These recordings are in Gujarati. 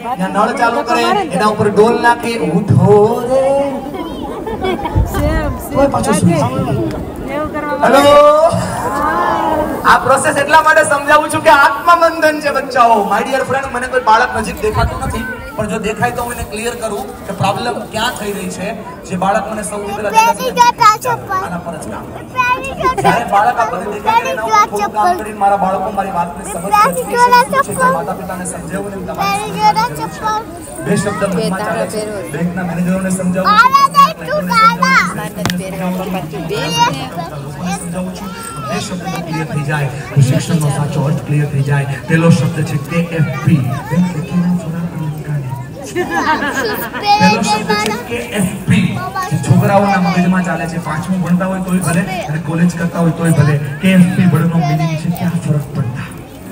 ત્યાં નળ ચાલુ કરે, એના ઉપર ડોલ નાખે, ઉઠો રે હેલો. આ પ્રોસેસ એટલા માટે સમજાવું છું કે આત્મા બંધન છે બચ્ચાઓ. માય ડિયર ફ્રેન્ડ, મને કોઈ બાળક નજીક દેખાતું નથી, પણ જો દેખાય તો હું એને ક્લિયર કરું કે પ્રોબ્લેમ ક્યાં થઈ રહી છે. જે બાળક મને સૌથી પહેલા આના પર જ કામ. જ્યારે બાળક આપણને દેખાય એના ઉપર થોડું કામ કરીને મારા બાળકો મારી વાતને સમજે, માતા પિતાને સમજાવું ને તમારે બે શબ્દ મનમાં ચાલે છે. બેંકના મેનેજરોને સમજાવું છું. બે શબ્દ ક્લિયર થઈ જાય તો શિક્ષણનો સાચો અર્થ ક્લિયર થઈ જાય. પહેલો શબ્દ છે KFP. છોકરાઓના મગજમાં ચાલે છે. 5મું ભણતા હોય તોય ભલે અને કોલેજ કરતા હોય તોય ભલે. KFP બળનો મીનિંગ છે ક્યાં ફરક પડતા.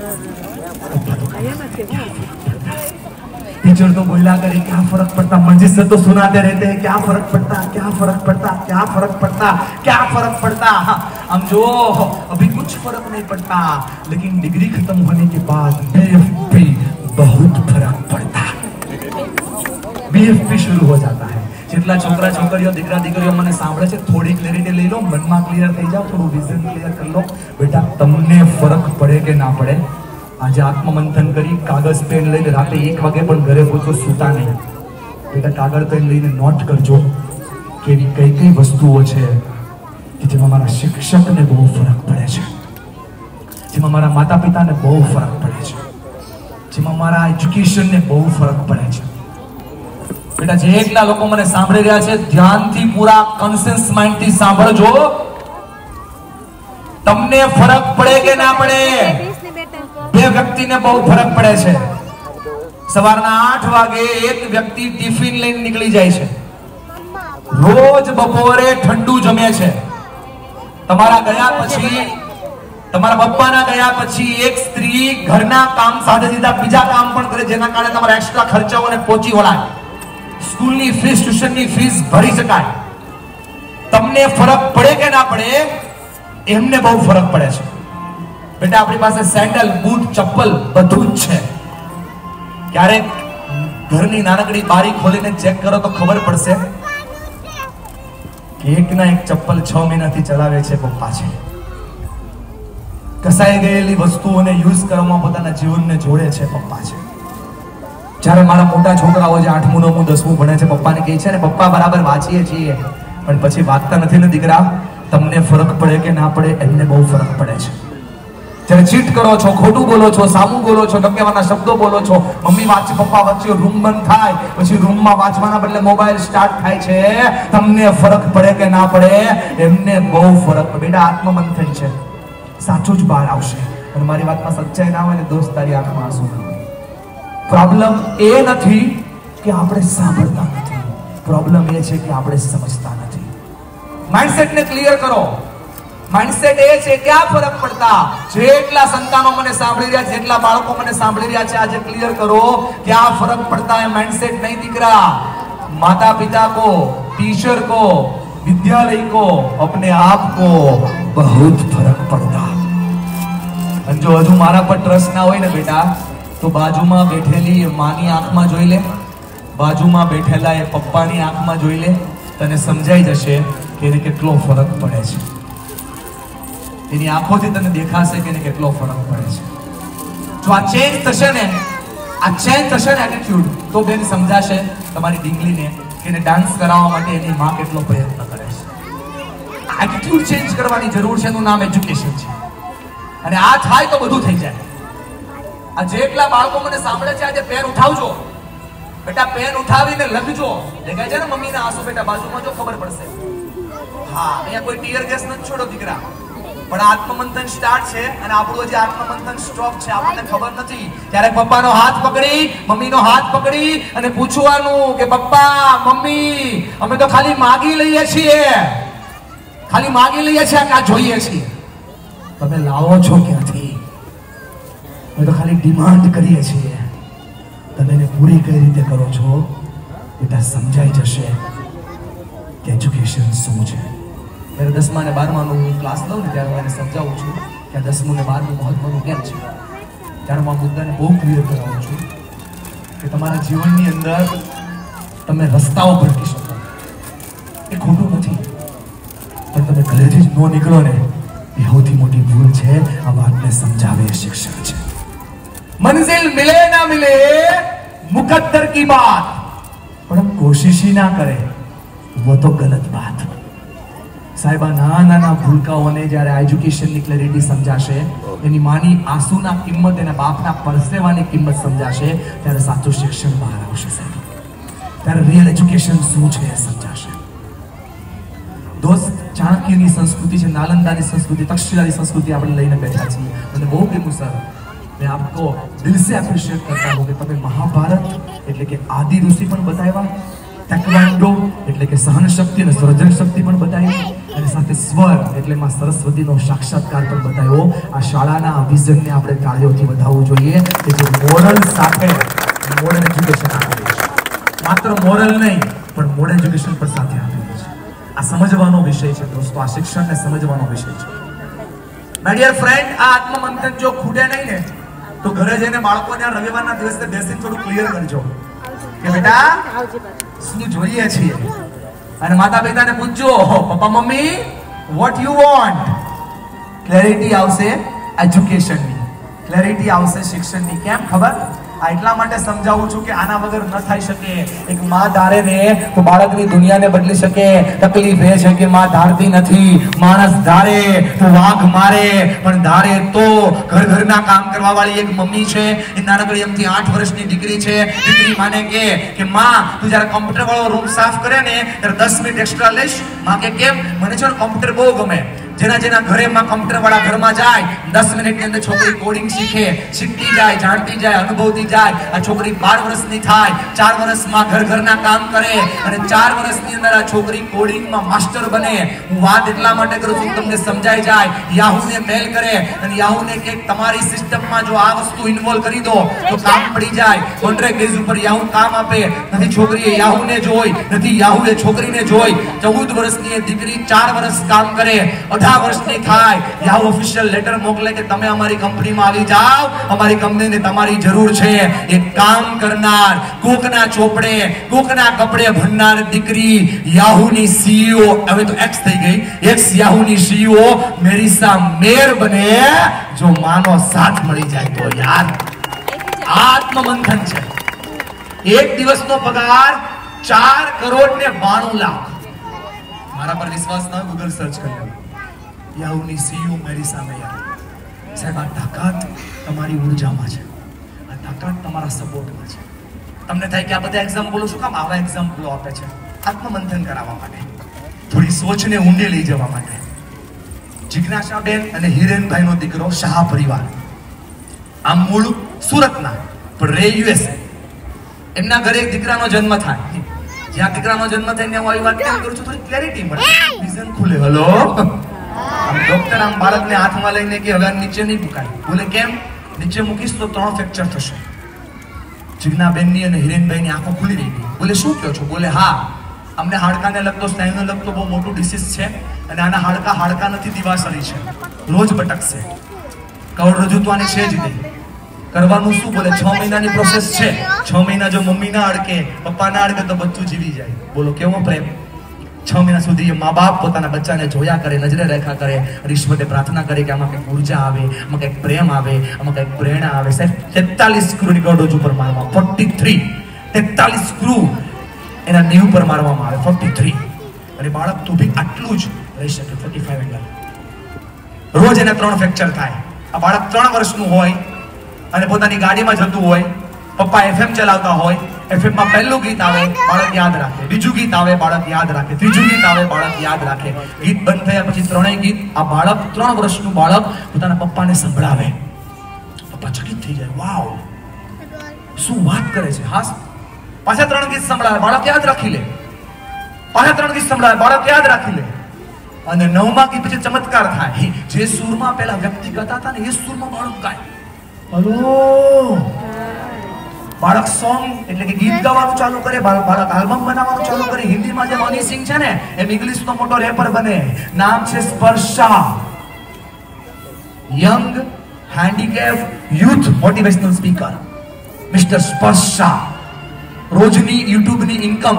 टीचर तो बोला करे क्या फर्क पड़ता, मंजिल से तो सुनाते रहते हैं क्या फर्क पड़ता, क्या फर्क पड़ता, क्या फर्क पड़ता, क्या फर्क पड़ता. हम जो अभी कुछ फर्क नहीं पड़ता, लेकिन डिग्री खत्म होने के बाद BFP बहुत फर्क पड़ता. BFP शुरू हो जाता है. જેટલા છોકરા છોકરીઓ દીકરા દીકરીઓ મને સાંભળે છે, થોડી ક્લેરિટી લઈ લો, મનમાં ક્લિયર થઈ જાવ, થોડું વિઝન ક્લિયર કરી લો. બેટા તમને ફરક પડે કે ના પડે, આજે આત્મમંથન કરી કાગળ પેન લઈને રાતે 1 વાગે પણ ઘરે પહોંચો, સૂતા નહીં. બેટા કાગળ પેન લઈને નોટ કરજો કે એવી કઈ કઈ વસ્તુઓ છે કે જેમાં મારા શિક્ષકને બહુ ફરક પડે છે, જેમાં મારા માતા પિતાને બહુ ફરક પડે છે, જેમાં મારા એજ્યુકેશનને બહુ ફરક પડે છે. બેટા જેટલા લોકો મને સાંભળી રહ્યા છે, ધ્યાનથી પૂરા કોન્શિયસ માઇન્ડથી સાંભળજો. તમને ફરક પડે કે ના પડે, બે વ્યક્તિને બહુ ફરક પડે છે. સવારના 8 વાગે એક વ્યક્તિ ટિફિન લઈને નીકળી જાય છે, રોજ બપોરે ઠંડુ જમે છે. તમારા ગયા પછી, તમારા પપ્પાના ગયા પછી એક સ્ત્રી ઘરના કામ સાથે સીધા બીજા કામ પણ કરે, જેના કારણે તમારા એક્સ્ટ્રા ખર્ચાઓને પહોંચી વળાય, સ્કૂલની ફીસ, ટ્યુશનની ફીસ ભરી શકાય. તમને ફરક પડે કે ના પડે, એમને બહુ ફરક પડે છે. બેટા આપણી પાસે સેન્ડલ, બૂટ, ચપ્પલ બધું જ છે. ક્યારેક ઘરની નાનકડી બારી ખોલીને ચેક કરો તો ખબર પડશે કે એકના એક ચપ્પલ 6 મહિનાથી ચલાવે છે પપ્પા છે. કસાઈ ગયેલી વસ્તુઓને યુઝ કરવામાં પોતાના જીવનને જોડે છે પપ્પા છે. જ્યારે મારા મોટા છોકરાઓ જે 8મું 9મું 10મું ભણે છે, પપ્પાને કહે છે ને પપ્પા બરાબર વાંચીએ છીએ, પણ પછી વાંચતા નથી ને દીકરા. તમને ફરક પડે કે ના પડે, એમને બહુ ફરક પડે છે. જ્યારે ચીટ કરો છો, ખોટું બોલો છો, સામું બોલો છો, ટપકેવાના શબ્દો બોલો છો, મમ્મી વાંચે પપ્પા વચ્ચે રૂમ બંધ થાય, પછી રૂમમાં વાંચવાના બદલે મોબાઈલ સ્ટાર્ટ થાય છે, તમને ફરક પડે કે ના પડે, એમને બહુ ફરક. બેટા આત્મમંથન છે, સાચું જ બહાર આવશે. અને મારી વાતમાં સચ્ચાઈ ના હોય ને દોસ્ત, તારી આંખમાં આંસુ ના હોય. પ્રોબ્લેમ એ નથી કે આપણે સાંભળતા નથી, પ્રોબ્લેમ એ છે કે આપણે સમજતા નથી. માઇન્ડસેટને ક્લિયર કરો. માઇન્ડસેટ એ છે ક્યાં ફરક પડતા. જેટલા સંતાનો મને સાંભળી રહ્યા છે, જેટલા બાળકો મને સાંભળી રહ્યા છે, આજે ક્લિયર કરો ક્યાં ફરક પડતા है. माइंडसेट नहीं दिख रहा. माता पिता को, टीचर को, विद्यालय को, अपने आप को बहुत फर्क पड़ता. અને જો હજુ મારા પર ટ્રસ્ટ ના હોય ને બેટા, તો બાજુમાં બેઠેલી માની આંખમાં જોઈ લે, બાજુમાં બેઠેલા એ પપ્પાની આંખમાં જોઈ લે, તને સમજાઈ જશે કે એને કેટલો ફરક પડે છે. એની આંખોથી તને દેખાશે કે એને કેટલો ફરક પડે છે. જો આ ચેન્જ થશે ને, આ ચેન્જ થશે ને એટીટ્યુડ, તો બેન સમજાશે તમારી ડીંગલીને કે એને ડાન્સ કરાવવા માટે એની માં કેટલો પ્રયત્ન કરે છે. આ એટીટ્યુડ ચેન્જ કરવાની જરૂર છે, એનું નામ એજ્યુકેશન છે. અને આ થાય તો બધું થઈ જાય. આ જેટલા બાળકો મને સાંભળે છે, આજે પેન ઉઠાવજો બેટા, પેન ઉઠાવીને લખજો. દેખાય છે ને મમ્મીના આંસુ બેટા, બાજુમાં જો ખબર પડશે. હા, અહીંયા કોઈ ટીયર ગેસ નથી છોડો દીકરા, પણ આત્મમંથન સ્ટાર્ટ છે અને આપણું જે આત્મમંથન સ્ટોપ છે આપણને ખબર નથી. ત્યારે પપ્પાનો હાથ પકડી, મમ્મીનો હાથ પકડી અને પૂછવાનું કે પપ્પા, મમ્મી, અમે તો ખાલી માગી લઈએ છીએ, ખાલી માગી લઈએ છીએ, આ જોઈએ છીએ, તમે લાવો છો ક્યાંથી? અમે તો ખાલી ડિમાન્ડ કરીએ છીએ, તમે એને પૂરી કઈ રીતે કરો છો? બેટા સમજાઈ જશે કે એજ્યુકેશન શું છે. ત્યારે 10મા અને 12માનું ક્લાસ લઉં ને ત્યારે હું એને સમજાવું છું કે આ 10મું અને 12મું મહત્વનું કેમ છે. ત્યારે હું આ મુદ્દાને બહુ ક્લિયર કરાવું છું. કે તમારા જીવનની અંદર તમે રસ્તાઓ ભટકી શકો, એ ખોટું નથી, પણ તમે ઘરેથી જ ન નીકળો ને, એ સૌથી મોટી ભૂલ છે. આ વાતને સમજાવે એ શિક્ષણ છે. મંજિલ મિલે ના મિલે મુકદ્દર કી બાત, પણ કોશિશ ही ના કરે वो तो गलत बात. સાહેબ, આ નાના ભૂલકાઓને જ્યારે એજ્યુકેશનની ક્લેરિટી સમજાશે, એની માની આંસુના કિંમત, એના બાપના પરસેવાની કિંમત સમજાશે, ત્યારે સાચું શિક્ષણ બહાર આવશે સાહેબ. ત્યારે રિયલ એજ્યુકેશન શું છે એ સમજાશે. દોસ્ત, ચાણક્યની સંસ્કૃતિ છે, નાલંદાની સંસ્કૃતિ, તક્ષશિલાની સંસ્કૃતિ આપણે લઈને બેઠા છીએ. મને બહુ ગમ્યું સર, मैं आपको दिल से अप्रिशिएट करता हूँ कि તમે મહાભારત એટલે કે આદિ ઋષિ પણ બતાવ્યા, ટેકવાન્ડો એટલે કે સહન શક્તિ અને સર્જન શક્તિ પણ બતાવી, અને સાથે સ્વર એટલે માં સરસ્વતીનો સાક્ષાત્કાર પણ બતાવ્યો. આ શાળાના વિઝનને આપણે તાળીઓથી વધાવવું જોઈએ કે જે મોરલ સાથે મોડર્ન એજ્યુકેશન આપેલું છે. માત્ર મોરલ નહીં, પણ મોડર્ન એજ્યુકેશન પણ સાથે આપેલું છે. આ સમજવાનો વિષય છે દોસ્તો, આ શિક્ષણને સમજવાનો વિષય છે. માય ડિયર ફ્રેન્ડ, આ આત્મમંથન જો ખૂટે નહીં ને, તો ઘરે જઈને બાળકોને આ રવિવારના દિવસે બેસીને થોડું ક્લિયર કરજો કે બેટા શું જોઈએ છીએ, અને માતા પિતાને પૂછજો, પપ્પા mummy what you want. Clarity આવશે એજ્યુકેશનની, ક્લેરિટી આવશે શિક્ષણની. કેમ ખબર? આ એટલા માટે સમજાવું છું કે આના વગર ન થઈ શકે. એક માં ધારે ને તો બાળકની દુનિયાને બદલી શકે. તકલીફ એ છે કે માં ધારતી નથી. માણસ ધારે તો વાઘ મારે, પણ ધારે તો ઘરના કામ કરવા વાળી એક મમ્મી છે, એ નાનકડી એમથી 8 વર્ષની દીકરી છે. દીકરી માને કે માં તું જ્યારે કોમ્પ્યુટર વાળો રૂમ સાફ કરે ને ત્યારે 10 મિનિટ એક્સ્ટ્રા લઈશ. માં કે કેમ? મને છે કોમ્પ્યુટર બહુ ગમે. જેના ઘરેમાં કોમ્પ્યુટર વાળા ઘરમાં જાય, 10 મિનિટની અંદર છોકરી કોડિંગ શીખે, શીખતી જાય, જાણતી જાય, અનુભવતી જાય. આ છોકરી 12 વર્ષની થાય, 4 વર્ષમાં ઘરના કામ કરે, અને 4 વર્ષની અંદર આ છોકરી કોડિંગમાં માસ્ટર બને. હું વાત એટલા માટે કરું છું તમને સમજાઈ જાય. યાહૂને મેલ કરે અને યાહૂને કે તમારી સિસ્ટમમાં જો આ વસ્તુ ઇન્વોલ્વ કરી દો તો કામ પડી જાય. કોન્ટ્રાક્ટ બેઝ ઉપર યાહૂ કામ આપે. નથી છોકરીએ યાહૂને જોઈ, નથી યાહૂએ છોકરીને જોઈ. 14 વર્ષની એ દીકરી 4 વર્ષ કામ કરે, 18 વર્ષની થાય, યાહૂ ઓફિશિયલ લેટર મોકલે કે તમે અમારી કંપનીમાં આવી જાઓ, અમારી કંપનીને તમારી જરૂર છે. એક કામ કરનાર, કોકના ચોપડે, કોકના કપડે ભણનાર દીકરી યાહૂની સીઈઓ, હવે તો એક્સ થઈ ગઈ, એક્સ યાહૂની સીઈઓ મેરિસા મેર બને જો માનો સાથ મળી જાય તો. યાર, આત્મમંથન છે. એક દિવસનો પગાર 4 કરોડ ને 92 લાખ. મારા પર વિશ્વાસ ના, ગૂગલ સર્ચ કરી લો. યાહૂની સીઈઓ મેરિસા મેર. સાહેબ, આ તાકાત તમારી ઉર્જામાં છે, આ તાકાત તમારા સપોર્ટમાં છે. તમને થાય કે આ બધા એક્ઝામ્પલો શું કામ આવા એક્ઝામ્પલો આપે છે? આત્મમંથન કરાવવા માટે, થોડી સોચને ઊંડે લઈ જવા માટે. જિજ્ઞાસાબેન અને હિરેનભાઈનો દીકરો શાહ પરિવાર, આમ મૂળ સુરતના પણ રે યુએસએ. એમના ઘરે એક દીકરાનો જન્મ થાય. જ્યાં દીકરાનો જન્મ થાય ત્યાં હું આવી વાત કેમ કરું છું? થોડી ક્લેરિટી મળે, વિઝન ખુલે. હલો, ડોક્ટર આમ બાળકને હાથમાં લઈને કે હવે નીચે નહીં મુકાય. બોલે કેમ? નીચે મૂકીશ તો 3 ફ્રેક્ચર થશે. જિજ્ઞાબેનની અને હિરેનભાઈની આંખો ખુલી રહી ગઈ. બોલે શું કહો છો? બોલે હા, અમને હાડકાને લગતો, સ્નાયુને લગતો બહુ મોટું ડિસીઝ છે, અને આના હાડકા નથી, દિવાસળી છે, રોજ ભટકશે. કરોડરજ્જુ તો આની છે જ નહીં. કરવાનું શું? બોલે 6 મહિનાની પ્રોસેસ છે. 6 મહિના જો મમ્મી ના અડકે, પપ્પા ના અડકે તો બચ્ચું જીવી જાય. બોલો કેવો પ્રેમ! 6 મહિના સુધી મા બાપ પોતાના બચ્ચાને જોયા કરે, નજરે રેખા કરે, ઈશ્વરને પ્રાર્થના કરે કે આમાં કંઈક ઉર્જા આવે, આમાં કંઈક પ્રેમ આવે, આમાં કંઈક પ્રેરણા આવે. સાહેબ, 43 સ્ક્રૂની ગોડોજ ઉપર મારવા, 43 સ્ક્રૂ એના નીવ પર મારવામાં આવે, 43. અને બાળક તો બી આટલું જ રહી શકે, 45 એંગલ. રોજ એના 3 ફ્રેક્ચર થાય. આ બાળક 3 વર્ષનું હોય અને પોતાની ગાડીમાં જતું હોય, પપ્પા FM ચલાવતા હોય, FM માં પહેલું ગીત આવે, બાળક યાદ રાખે, બીજું ગીત આવે, બાળક યાદ રાખે, ત્રીજું ગીત આવે, બાળક યાદ રાખે. ગીત બંધ થયા પછી 3ય ગીત આ બાળક, 3 વર્ષનું બાળક પોતાના પપ્પાને સંભળાવે. પપ્પા ચકિત થઈ જાય, વાવ શું વાત કરે છે. હા, પાછા 3 ગીત સંભળાવે, બાળક યાદ રાખી લે. પાછા 3 ગીત સંભળાવે, બાળક યાદ રાખી લે. અને 9મા ગીત પછી ચમત્કાર થાય. જે સૂરમાં પેલા વ્યક્તિ ગાતા હતા ને, એ સૂરમાં બાળક ગાય. હલો, બાળક સોંગ એટલે કે ગીત ગાવાનું ચાલુ કરે, બાળક આલ્બમ બનાવવાનું ચાલુ કરે. હિન્દીમાં જે હની સિંહ છે ને, એમ ઇંગ્લિશનો મોટો રેપર બને. નામ છે Sparsha. Young handicap youth motivational speaker mister Sparsha. રોજની YouTube ની ઇન્કમ.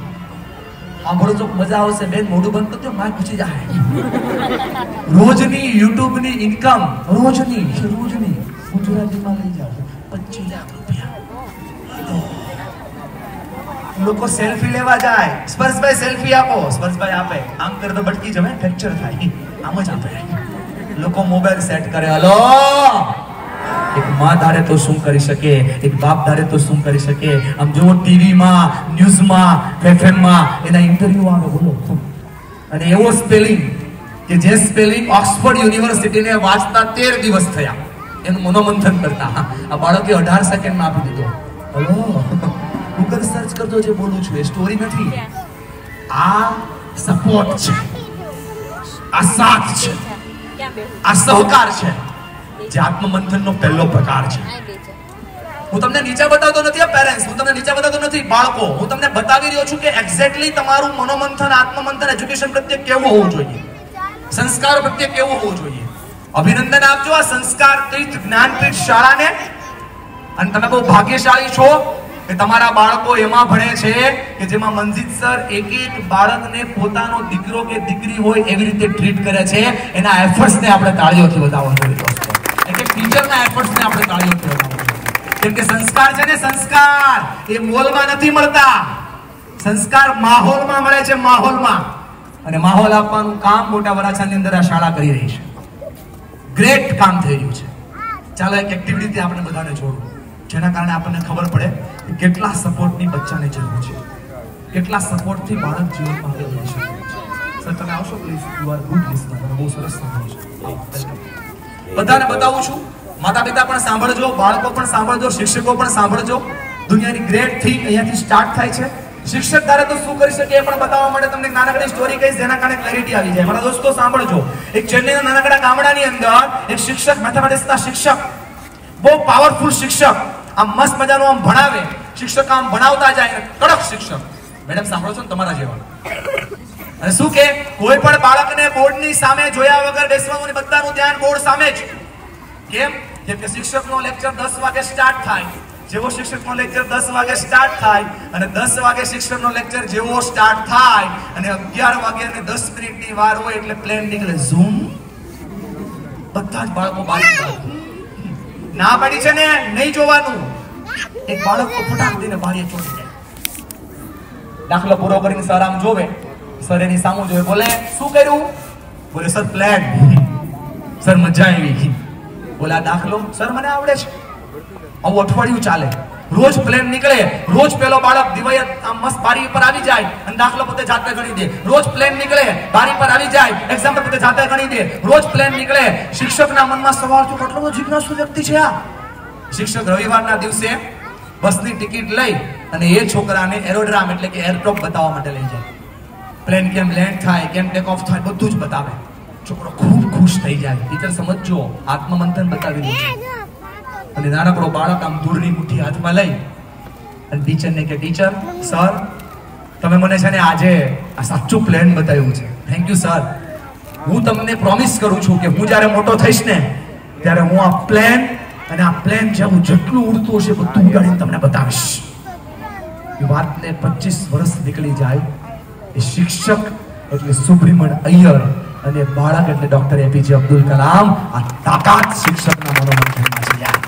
સાંભળો તો મજા આવશે બેન, મોઢું બંધ કરજો, માર પૂછી જાય. રોજની YouTube ની ઇન્કમ, રોજની ગુજરાતીમાં લઈ જાઓ 25 લાખ રૂપિયા. લોકો સેલ્ફી લેવા જાય, સ્પર્શભાઈ સેલ્ફી આપો, સ્પર્શભાઈ આપે, આમ કરે તો બટકી જમે, ફ્રેક્ચર થાય, આમ જ આપે. લોકો મોબાઈલ સેટ કરે. હલો, એક માં ધારે તો શું કરી શકે, એક બાપ ધારે તો શું કરી શકે. આમ જો ટીવીમાં, ન્યૂઝમાં, એફએમમાં એના ઇન્ટરવ્યુ આવે, બોલો. અને એવો સ્પેલિંગ કે જે સ્પેલિંગ ઓક્સફોર્ડ યુનિવર્સિટીને વાંચતા 13 દિવસ થયા એનું મનોમંથન કરતા આ બાળકે 18 સેકન્ડમાં આપી દીધો. હલો, ગૂગલ સર્ચ કરજો, જે બોલું છું એ સ્ટોરી નથી. આ સપોર્ટ છે, આ સાથ છે, આ સહકાર છે, જે આત્મમંથનનો પહેલો પ્રકાર છે. હું તમને નીચે બતાવતો નથી પેરેન્ટ્સ, હું તમને નીચે બતાવતો નથી બાળકો, હું તમને બતાવી રહ્યો છું કે એક્ઝેક્ટલી તમારું મનોમંથન, આત્મમંથન એજ્યુકેશન પ્રત્યે કેવું હોવું જોઈએ, સંસ્કાર પ્રત્યે કેવું હોવું જોઈએ. અભિનંદન આપજો આ સંસ્કાર તીર્થ જ્ઞાનપીઠ શાળાને. અને તમે બહુ ભાગ્યશાળી છો કે તમારા બાળકો એમાં ભણે છે કે જેમાં મંજીત સર એક બાળકને પોતાનો દીકરો કે દીકરી હોય એવી રીતે ટ્રીટ કરે છે. એના એફર્ટ્સને આપણે તાળીઓથી વધાવવા જોઈએ દોસ્તો. એટલે ટીચરના એફર્ટ્સને આપણે તાળીઓથી વધાવવા જોઈએ. કેમ કે સંસ્કાર છે ને, સંસ્કાર એ મોલમાં નથી મળતા, સંસ્કાર માહોલમાં મળે છે, માહોલમાં. અને માહોલ આપવાનું કામ મોટા વરાછાની અંદર આ શાળા કરી રહી છે. ગ્રેટ કામ થઈ રહ્યું છે. ચાલો એક એક્ટિવિટી આપણે બધાને જોડું, જેના કારણે આપણને ખબર પડે કે કેટલા સપોર્ટની બચ્ચાને જરૂર છે, કેટલા સપોર્ટથી બાળક જીવનમાં આગળ વધી શકે છે. સર તમે આવશો please, you are good listener, તમે બહુ સરસ સાંભળો છો. બધાને બતાવું છું, માતા પિતા પણ સાંભળજો, બાળકો પણ સાંભળજો, શિક્ષકો પણ સાંભળજો. દુનિયાની ગ્રેટ થિંગ અહીંયાથી સ્ટાર્ટ થાય છે. શિક્ષક ધારે તો શું કરી શકે એ પણ બતાવવા માટે તમને નાનકડી સ્ટોરી કહીશ, જેના કારણે ક્લેરિટી આવી જાય. મારા દોસ્તો સાંભળજો. એક ચેન્નઈના નાનકડા ગામડાની અંદર એક શિક્ષક, મેથેમેટિક્સના શિક્ષક, બહુ પાવરફુલ શિક્ષક, આમ મસ્ત મજાનું આમ ભણાવે. શિક્ષક આમ ભણાવતા જાય, કડક શિક્ષક. મેડમ સાંભળો છો ને તમારા જેવા. અને શું કે કોઈ પણ બાળકને બોર્ડની સામે જોયા વગર બેસવાનું ને બધાનું ધ્યાન બોર્ડ સામે જ. કેમ? કેમ કે શિક્ષકનો લેક્ચર 10 વાગે સ્ટાર્ટ થાય. જેવો શિક્ષકનો લેક્ચર 10 વાગે સ્ટાર્ટ થાય અને 10 વાગે શિક્ષકનો લેક્ચર જેવો સ્ટાર્ટ થાય અને 11 વાગે અને 10 મિનિટની વાર હોય એટલે પ્લેન નીકળે, ઝૂમ. બધા જ બાળકો બારી ના પડી છે ને, નહીં જોવાનું. એક બાળક તો ફટાક દઈને બારીએ ચોંટી જાય. દાખલો પૂરો કરીને સર આમ જોવે, સર એની સામું જોવે, બોલે શું કર્યું? બોલે સર પ્લેન. સર મજા આવી. બોલે આ દાખલો? સર મને આવડે છે. આવું અઠવાડિયું ચાલે. રોજ પ્લેન નીકળે, રોજ પેલો બાળક દિવાય આમ મસ્ત બારી પર આવી જાય અને દાખલો પોતે જાતે ગણી દે. રોજ પ્લેન નીકળે, બારી પર આવી જાય, એક્ઝામ પોતે જાતે ગણી દે. રોજ પ્લેન નીકળે. શિક્ષકના મનમાં સવાલ તો કેટલો બધો જિજ્ઞાસુ વ્યક્તિ છે આ. શિક્ષક રવિવારના દિવસે બસની ટિકિટ લઈ અને એ છોકરાને એરોડ્રામ એટલે કે એરડ્રોપ બતાવવા માટે લઈ જાય. પ્લેન કેમ લેન્ડ થાય, કેમ ટેક ઓફ થાય, બધું જ બતાવે. છોકરો ખૂબ ખુશ થઈ જાય. ટીચર સમજો, આત્મમંથન બતાવી દીધું. અને નાનકડો બાળક આમ દૂરની મુઠ્ઠી હાથમાં લઈ અને ટીચરને કે ટીચર, સર તમે મને છે ને આજે આ સાચું પ્લેન બતાવ્યું છે. Thank you sir. હું તમને પ્રોમિસ કરું છું કે હું જ્યારે મોટો થઈશ ને ત્યારે હું આ પ્લેન અને આ પ્લેન જેવું જેટલું ઉડતું હશે બધું ઉડાડીને તમને બતાવીશ. એ વાતને 25 વર્ષ નીકળી જાય. એ શિક્ષક એટલે સુબ્રમણ અય્યર અને બાળક એટલે ડોક્ટર એપીજે અબ્દુલ કલામ. આ તાકાત શિક્ષકના મનોમંથનમાં છે યાર.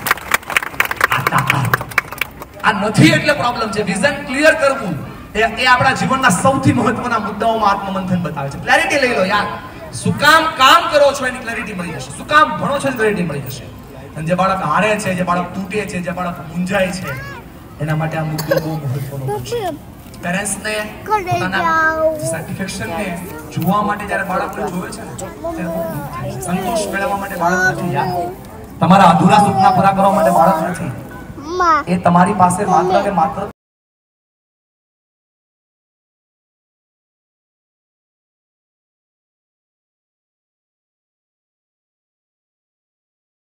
આ નથી એટલે પ્રોબ્લેમ છે. વિઝન ક્લિયર કરવું એ આપણા જીવનના સૌથી મહત્વના મુદ્દાઓમાં આત્મમંથન બતાવે છે. ક્લેરિટી લઈ લો યાર. શું કામ કરો છો એની ક્લેરિટી મળી જશે. શું કામ ભણો છો એની ક્લેરિટી મળી જશે. અને જે બાળક હારે છે, જે બાળક તૂટે છે, જે બાળક મૂંઝાય છે, એના માટે આ મુદ્દો બહુ મહત્વનો છે. પેરેન્ટ્સને પોતાના સેટિસ્ફેક્શનને જોવા માટે જ્યારે બાળકને જોવે છે ને ત્યારે સંતોષ મેળવવા માટે બાળક નથી યાર. તમારા અધૂરા સુખના પૂરા કરવા માટે બાળક નથી. એ તમારી પાસે માત્ર ને માત્ર